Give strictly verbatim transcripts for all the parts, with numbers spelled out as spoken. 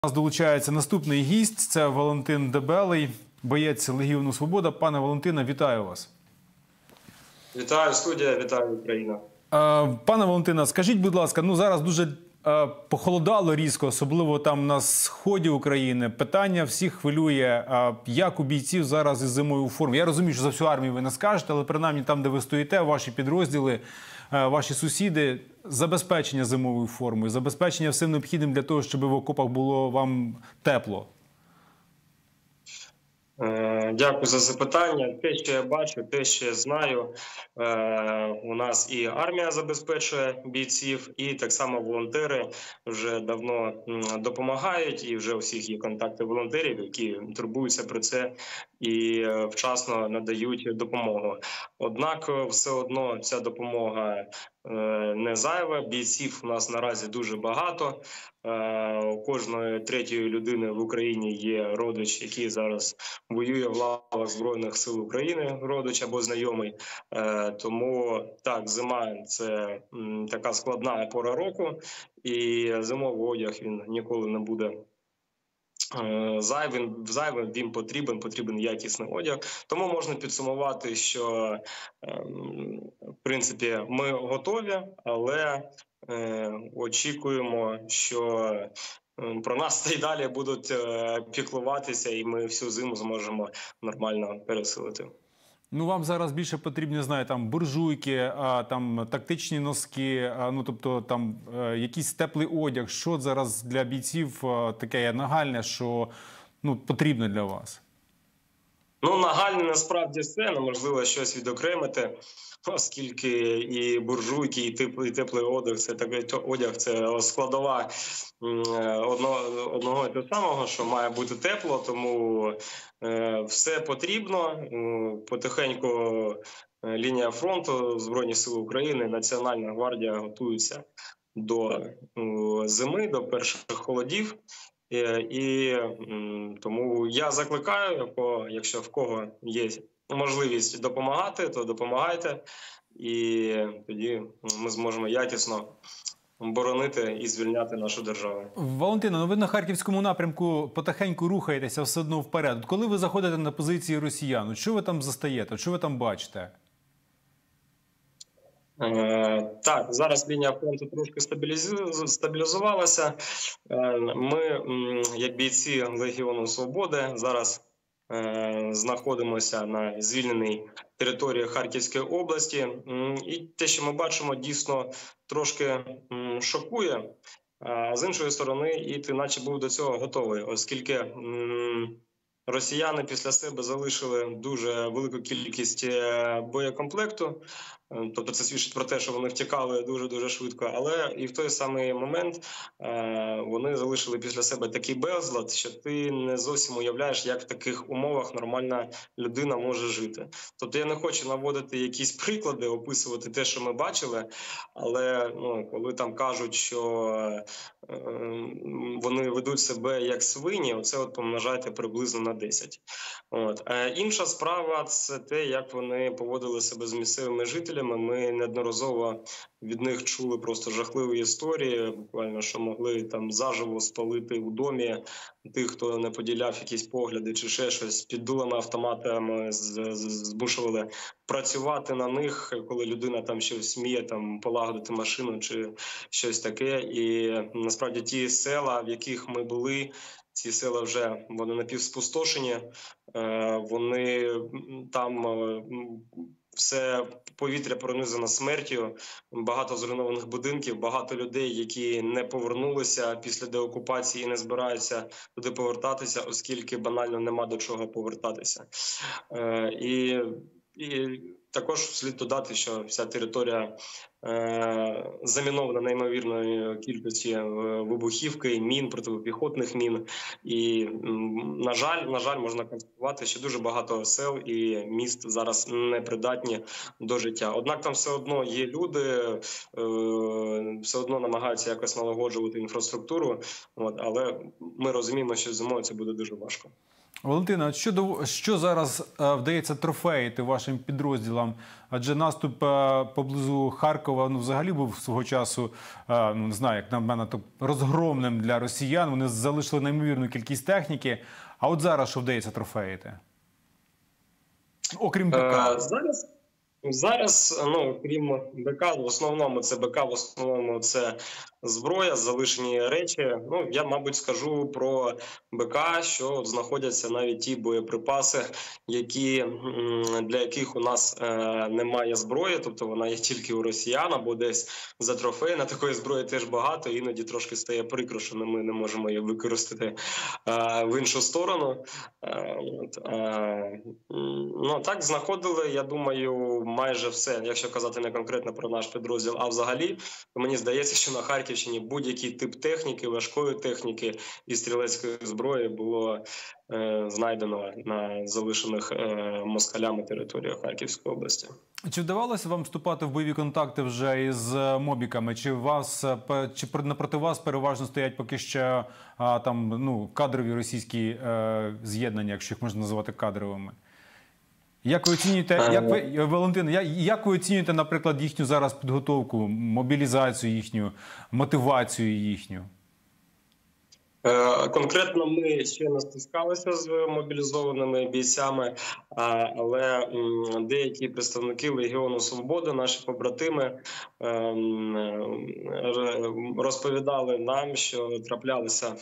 У нас долучається наступний гість, це Валентин Дебелий, боєць Легіону Свобода. Пане Валентине, вітаю вас. Вітаю, студія, вітаю, Україна. Пане Валентине, скажіть, будь ласка, ну зараз дуже похолодало різко, особливо там на сході України. Питання всіх хвилює, як у бійців зараз із зимою у формі. Я розумію, що за всю армію ви не скажете, але принаймні там, де ви стоїте, ваші підрозділи, ваші сусіди, забезпечення зимовою формою, забезпечення всім необхідним для того, щоб в окопах було вам тепло. Дякую за запитання. Те, що я бачу, те, що я знаю, у нас і армія забезпечує бійців, і так само волонтери вже давно допомагають, і вже у всіх є контакти волонтерів, які турбуються про це і вчасно надають допомогу. Однак все одно ця допомога не зайва. Бійців у нас наразі дуже багато. У кожної третьої людини в Україні є родич, який зараз воює в лавах Збройних сил України, родич або знайомий. Тому так, зима – це така складна пора року, і зимовий одяг він ніколи не буде зайвим, зайвим, він потрібен, потрібен якісний одяг. Тому можна підсумувати, що в принципі ми готові, але очікуємо, що про нас та й далі будуть піклуватися, і ми всю зиму зможемо нормально пересилити. Ну, вам зараз більше потрібні, не знаю, там буржуйки, там тактичні носки, ну тобто там якийсь теплий одяг. Що зараз для бійців таке нагальне, що ну потрібно для вас? Ну, нагальне насправді все, неможливо щось відокремити, оскільки і буржуйки, і теплий, і теплий одяг, це такий одяг, це складова одного, одного і того самого, що має бути тепло, тому е, все потрібно. Потихеньку лінія фронту, Збройні сили України, Національна гвардія готуються до зими, до перших холодів. І, і тому я закликаю, якщо в кого є можливість допомагати, то допомагайте, і тоді ми зможемо якісно боронити і звільняти нашу державу. Валентине, ну ви на Харківському напрямку потихеньку рухаєтеся все одно вперед. Коли ви заходите на позиції росіян, що ви там застаєте, що ви там бачите? Так, зараз лінія фронту трошки стабілізувалася. Ми, як бійці Легіону Свободи, зараз знаходимося на звільненій території Харківської області. І те, що ми бачимо, дійсно трошки шокує. А з іншої сторони, і ти наче був до цього готовий, оскільки росіяни після себе залишили дуже велику кількість боєкомплекту. Тобто це свідчить про те, що вони втікали дуже-дуже швидко. Але і в той самий момент вони залишили після себе такий безлад, що ти не зовсім уявляєш, як в таких умовах нормальна людина може жити. Тобто я не хочу наводити якісь приклади, описувати те, що ми бачили, але ну, коли там кажуть, що вони ведуть себе як свині, оце от помножайте приблизно на десять. От. Інша справа – це те, як вони поводили себе з місцевими жителями. Ми неодноразово від них чули просто жахливі історії, буквально, що могли там заживо спалити у домі тих, хто не поділяв якісь погляди чи ще щось, під дулами автоматами змушували працювати на них, коли людина там щось вміє там полагодити машину чи щось таке. І насправді ті села, в яких ми були, ці села вже вони напівспустошені, вони там все повітря пронизано смертю, багато зруйнованих будинків, багато людей, які не повернулися після деокупації і не збираються туди повертатися, оскільки банально нема до чого повертатися. І, і також слід додати, що вся територія е, замінована неймовірною кількістю вибухівки, мін, протипіхотних мін. І, на жаль, на жаль, можна констатувати, що дуже багато сел і міст зараз не придатні до життя. Однак там все одно є люди, е, все одно намагаються якось налагоджувати інфраструктуру, от, але ми розуміємо, що зимою це буде дуже важко. Валентина, от що, до- що зараз е, вдається трофеїти вашим підрозділам? Адже наступ е, поблизу Харкова, ну, взагалі був свого часу, е, ну, не знаю, як на мене, то розгромним для росіян. Вони залишили неймовірну кількість техніки. А от зараз що вдається трофеїти? Окрім БК. Е, зараз, зараз, ну, крім БК, в основному це БК, в основному це зброя, залишені речі. Ну, я, мабуть, скажу про БК, що от знаходяться навіть ті боєприпаси, які, м, для яких у нас е, немає зброї, тобто вона є тільки у росіян або десь за трофейна. Такої зброї теж багато, іноді трошки стає прикро, що ми не можемо її використати е, в іншу сторону. Е, от, е, м, ну, так, знаходили, я думаю, майже все. Якщо казати не конкретно про наш підрозділ, а взагалі, то мені здається, що на Харківщині будь-який тип техніки, важкої техніки і стрілецької зброї було е, знайдено на залишених е, москалями територіях Харківської області. Чи вдавалося вам вступати в бойові контакти вже із е, мобіками? Чи вас е, пе- чи пр- напроти вас переважно стоять поки що а, там ну кадрові російські е, з'єднання, якщо їх можна називати кадровими? Як ви оцінюєте, як ви, Валентин, я- як ви оцінюєте, наприклад, їхню зараз підготовку, мобілізацію їхню, мотивацію їхню? Е, Конкретно ми ще не стискалися з мобілізованими бійцями, а, але м, деякі представники Легіону Свободи, наші побратими, ем, р- розповідали нам, що траплялися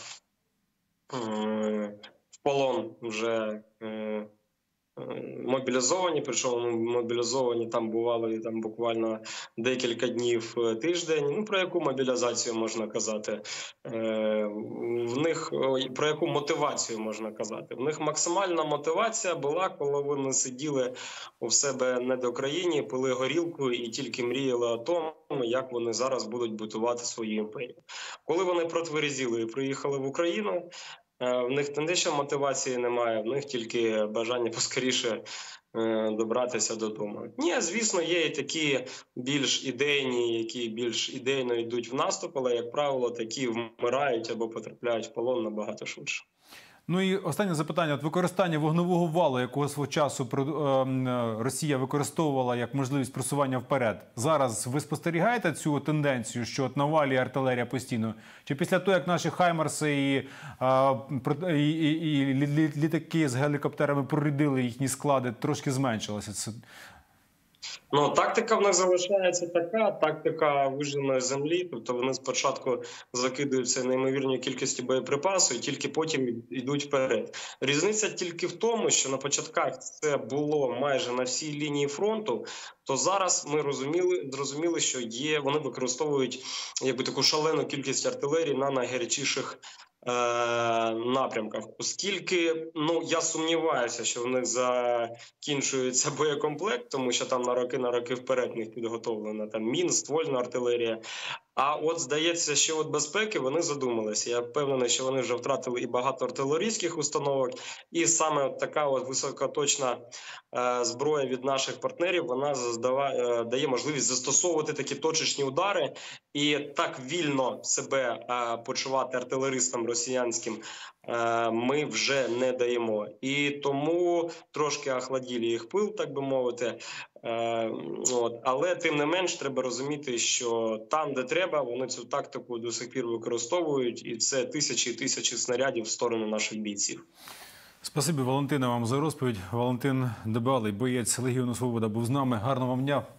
м, в полон вже е, мобілізовані, причому мобілізовані там бували там буквально декілька днів, е, тиждень. Ну, про яку мобілізацію можна казати? Е, В них ой, про яку мотивацію можна казати? В них максимальна мотивація була, коли вони сиділи у себе не до країні, пили горілку і тільки мріяли о тому, як вони зараз будуть будувати свою імперію. Коли вони протверезіли і приїхали в Україну, Е, в них не те, що мотивації немає, в них тільки бажання поскоріше е, добратися додому. Ні, звісно, є і такі більш ідейні, які більш ідейно йдуть в наступ, але, як правило, такі вмирають або потрапляють в полон набагато швидше. Ну і останнє запитання. От використання вогневого валу, якого свого часу про- е, м, Росія використовувала як можливість просування вперед. Зараз ви спостерігаєте цю тенденцію, що от навалює артилерія постійно? Чи після того, як наші хаймерси і, а, про- і, і, і лі- лі- літаки з гелікоптерами прорядили їхні склади, трошки зменшилося це? Ну, тактика в них залишається така, тактика вижженої землі, тобто вони спочатку закидаються неймовірною кількістю боєприпасу і тільки потім йдуть вперед. Різниця тільки в тому, що на початках це було майже на всій лінії фронту, то зараз ми розуміли, зрозуміли, що є, вони використовують якби таку шалену кількість артилерії на найгарячіших е, напрямках. Оскільки, ну, я сумніваюся, що в них закінчується боєкомплект, тому що там на роки на роки вперед в них підготовлена там мін, ствольна артилерія. А от, здається, що от безпеки вони задумалися. Я впевнений, що вони вже втратили і багато артилерійських установок, і саме от така от високоточна е, зброя від наших партнерів, вона заздава, е, дає можливість застосовувати такі точечні удари і так вільно себе е, почувати артилеристам росіянським е, ми вже не даємо. І тому трошки охладіли їх пил, так би мовити. Е, от. Але тим не менш треба розуміти, що там, де треба, вони цю тактику до сих пір використовують, і це тисячі і тисячі снарядів в сторону наших бійців. Спасибі, Валентина, вам за розповідь. Валентин Дебалий, боєць Легіону Свобода, був з нами. Гарного вам дня.